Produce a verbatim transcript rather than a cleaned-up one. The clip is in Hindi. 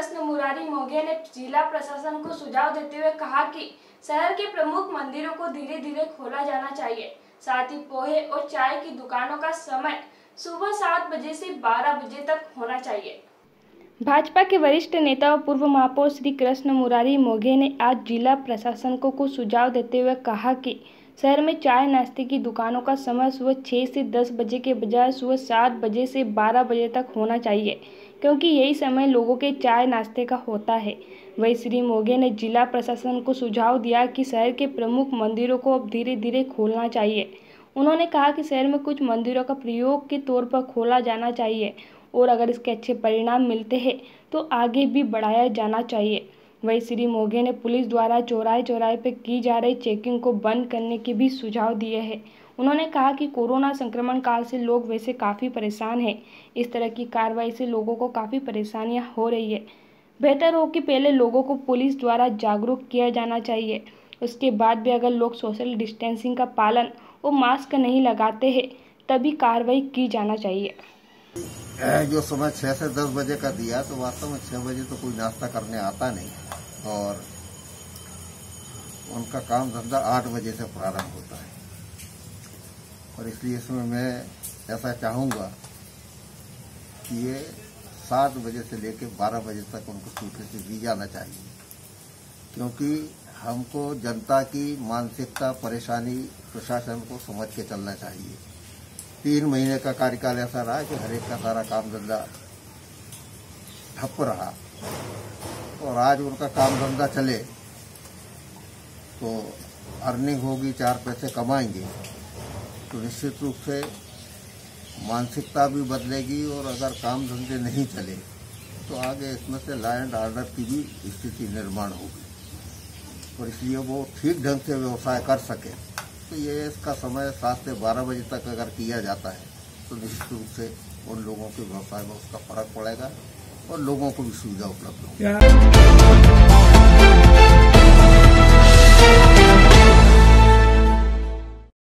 कृष्ण मुरारी मोघे ने जिला प्रशासन को सुझाव देते हुए कहा कि शहर के प्रमुख मंदिरों को धीरे धीरे खोला जाना चाहिए। साथ ही पोहे और चाय की दुकानों का समय सुबह सात बजे से बारह बजे तक होना चाहिए। भाजपा के वरिष्ठ नेता और पूर्व महापौर श्री कृष्ण मुरारी मोघे ने आज जिला प्रशासन को कुछ सुझाव देते हुए कहा कि शहर में चाय नाश्ते की दुकानों का समय सुबह छह से दस बजे के बजाय सुबह सात बजे से बारह बजे तक होना चाहिए, क्योंकि यही समय लोगों के चाय नाश्ते का होता है। वहीं श्री मोघे ने जिला प्रशासन को सुझाव दिया कि शहर के प्रमुख मंदिरों को अब धीरे धीरे खोलना चाहिए। उन्होंने कहा कि शहर में कुछ मंदिरों का प्रयोग के तौर पर खोला जाना चाहिए और अगर इसके अच्छे परिणाम मिलते हैं तो आगे भी बढ़ाया जाना चाहिए। वहीं श्री मोघे ने पुलिस द्वारा चौराहे चौराहे पर की जा रही चेकिंग को बंद करने के भी सुझाव दिए हैं। उन्होंने कहा कि कोरोना संक्रमण काल से लोग वैसे काफ़ी परेशान हैं। इस तरह की कार्रवाई से लोगों को काफ़ी परेशानियां हो रही है। बेहतर हो कि पहले लोगों को पुलिस द्वारा जागरूक किया जाना चाहिए, उसके बाद भी अगर लोग सोशल डिस्टेंसिंग का पालन और मास्क नहीं लगाते हैं तभी कार्रवाई की जाना चाहिए। जो समय छह से दस बजे का दिया तो वास्तव में छह बजे तो कोई नाश्ता करने आता नहीं और उनका काम धंधा आठ बजे से प्रारंभ होता है और इसलिए इसमें मैं ऐसा चाहूँगा कि ये सात बजे से लेकर बारह बजे तक उनको स्वीकृति दी जाना चाहिए, क्योंकि हमको जनता की मानसिकता परेशानी प्रशासन को समझ के चलना चाहिए। तीन महीने का कार्यकाल ऐसा रहा कि हर एक का सारा काम धंधा ठप रहा और आज उनका काम धंधा चले तो अर्निंग होगी, चार पैसे कमाएंगे तो निश्चित रूप से मानसिकता भी बदलेगी और अगर काम धंधे नहीं चले तो आगे इसमें से लॉ एंड ऑर्डर की भी स्थिति निर्माण होगी और इसलिए वो ठीक ढंग से व्यवसाय कर सके। तो ये इसका समय सात से बारह बजे तक अगर किया जाता है तो निश्चित रूप से उन लोगों के व्यवसाय में उसका फर्क पड़ेगा और लोगों को भी सुविधा उपलब्ध होगी।